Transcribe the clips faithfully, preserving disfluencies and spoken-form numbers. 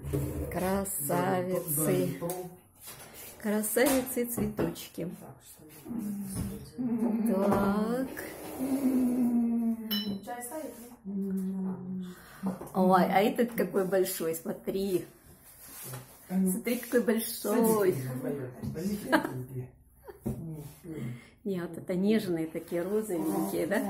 Красавицы. Красавицы цветочки. Так. Ой, а этот какой большой, смотри. Смотри, какой большой. Нет, вот это нежные такие розовенькие, да?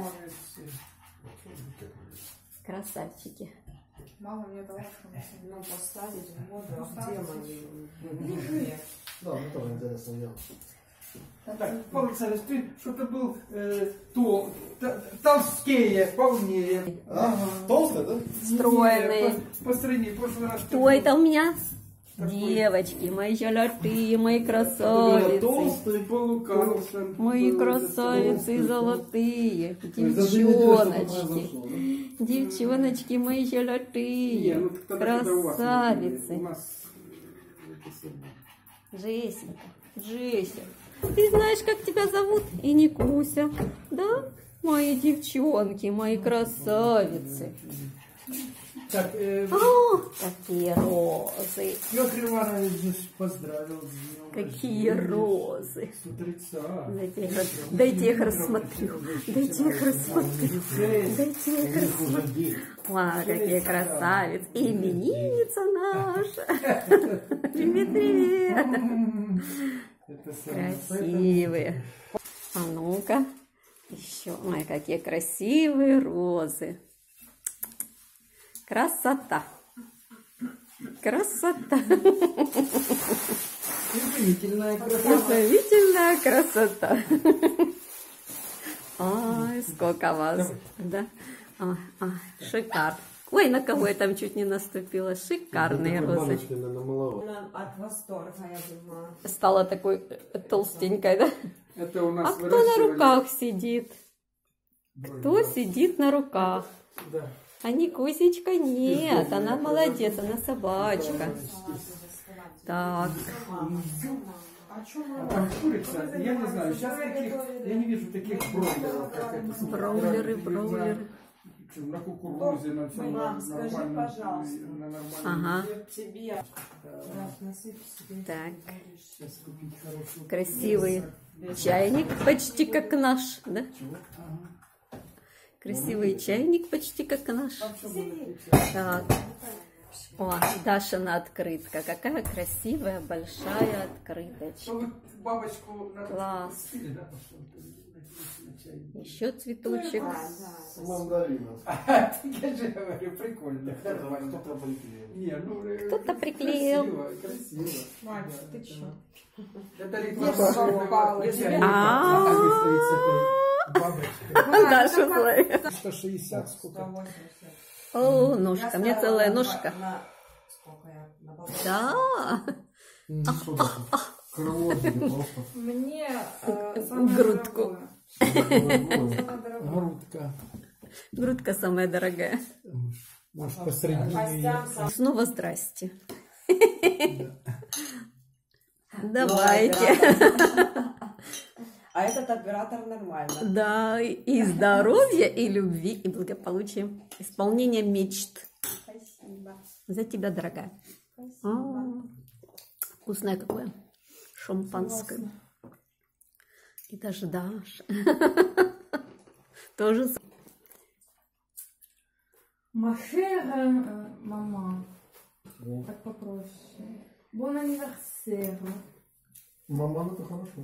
Красавчики. Мама мне дала, что нам поставить в воду, а где мы? Да, мне тоже интересно дело. Так, Павел Александрович, ты что-то был э, то, т, толстее, полнее. Ага. Толстый, да? Стройные. По, по стране, в прошлый раз. Кто это у меня? Девочки, мои золотые, мои красавицы. Толстый, полукарлсон. Мои красавицы золотые. Девчоночки. Девчоночки мои золотые. Красавицы. Жесенька, Жеся. Ты знаешь, как тебя зовут? И не Куся. Да? Мои девчонки, мои красавицы. Так, э, О, какие розы. Петр Иванович здесь поздравил с днем Какие рождения. розы. С утреца. Дайте я их, дайте я их рассмотрю. Дайте я их рассмотрю. Дайте я их рассмотрю. Вау, какие красавицы. Именинница наша. Привет, привет. Красивые. А ну-ка. Еще. Ой, какие красивые розы. Красота. Красота. Удивительная красота. Удивительная красота. Ой, сколько вас. Да? А, а, шикарно. Ой, на кого я там чуть не наступила. Шикарные розы. От восторга, я думаю. Стала такой толстенькой, да? Это у нас А кто на руках сидит? Кто сидит на руках? Да. А не Кусечка? Нет, она молодец, она собачка. Так. А там курица, я не знаю, сейчас таких, я не вижу таких бройлеров, как это. Бройлеры, бройлеры. На кукурузе, на всем Мам, скажи, нормальном, пожалуйста. на нормальном. Ага. Тебе. Насыпь себе. Так. Сейчас купить хорошую. Красивый чайник, почти как наш, да? Красивый чайник, почти как наш. Так. О, Дашина открытка. Какая красивая, большая открыточка. Вы бабочку на Класс. стиле, да? Еще цветочек. Мандарина. Я же говорю, прикольно. Кто-то приклеил. Не, ну, э, Кто-то приклеил. Красиво, красиво. Мать, Да, ты чё? да. Это Где реклама. попала? Если Тебе? они А. там стоит с этой бабочкой. Даша злая. сто шестьдесят сколько? О, ножка. Мне целая ножка. Сколько я? На балконе. Да. Крыло просто. Мне э, самое Грудку. дорогое. Грудка. Грудка самая дорогая. Может, посредине. Гостям сам. Снова здрасте. Давайте. А этот оператор нормально. Да, и здоровья, и любви, и благополучия. Исполнение мечт. Спасибо. За тебя, дорогая. Спасибо. А, вкусное какое. Шампанское. И даже Даша. Тоже. Махера, мама. Так попроще. Бон анниверсер. Маман, это хорошо.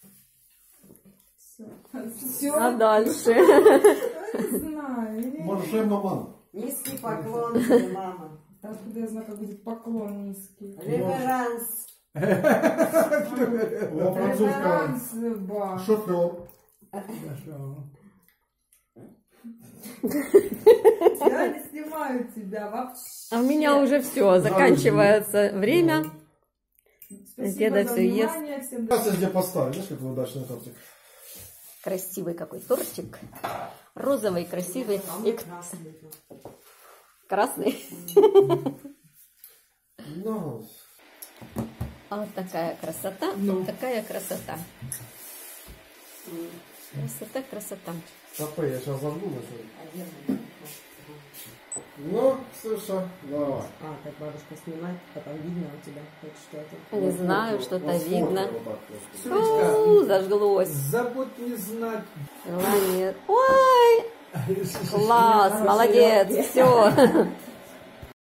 Все. А дальше? Не знаю. Марше маман. Низкий поклон тебе, мама. Откуда я знаю, как будет поклон низкий? Реверанс. Во французском. Реверанс, ба. Шофер. Я не снимаю тебя вообще. А у меня уже все, заканчивается время. Спасибо Деда за всё ест. внимание. Всем до Сейчас я где поставлю, знаешь, как вы удачный тортик. Красивый какой тортик. Розовый, красивый. И к- красный. Ну, А вот такая красота. Ну. Вот такая красота. Красота, красота. кафе, я сейчас зажгу на сегодня. Ну, Ксюша, давай. А, так бабушка снимает, потом видно у тебя хоть что-то. Не знаю, что-то Вот смотри, видно. вот так просто. Ксюшечка, У, зажглось. забудь не знать. Желание. Ой, класс, молодец, все.